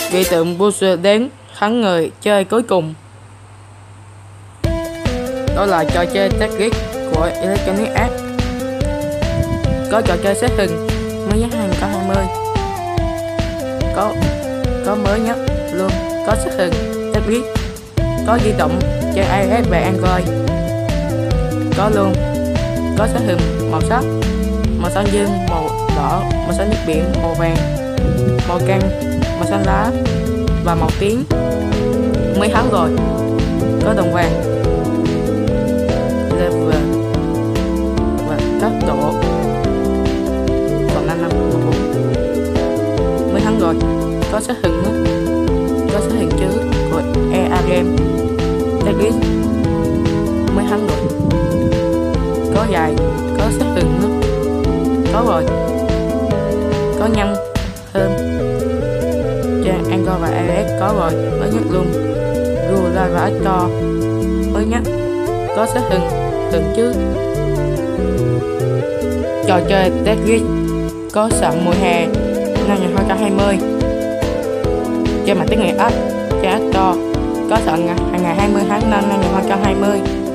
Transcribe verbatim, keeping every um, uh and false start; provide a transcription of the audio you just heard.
vị tượng Bowser đến thắng người chơi cuối cùng. Đó là trò chơi Tetris của Electronic Arts. Có trò chơi xếp hình mới nhất hai không hai không. Có có mới nhất luôn, có xếp hình Tetris, có di động trên iOS và Android. Có luôn, có xếp hình màu sắc, màu xanh dương, màu đỏ, màu xanh nước biển, màu vàng, màu cam, màu xanh lá và màu tím. Mới thắng rồi. Có đồng vàng, level và cấp độ, còn năm năm bốn. Mới thắng rồi. Có xếp hình nữa, có xếp hình chữ của e a game Tetris. Mới thắng rồi. Có dài, có xếp hình nữa, có rồi. Có nhanh hơn trên Android và iOS, có rồi. Mới nhất luôn. Google và App Store mới nhất, có xếp hình từng chứ. Trò chơi Tetris có sẵn mùa hè năm hai không hai không trên mạng tiếng Anh App, trên App Store, có sẵn ngày hai mươi tháng năm năm hai không hai không.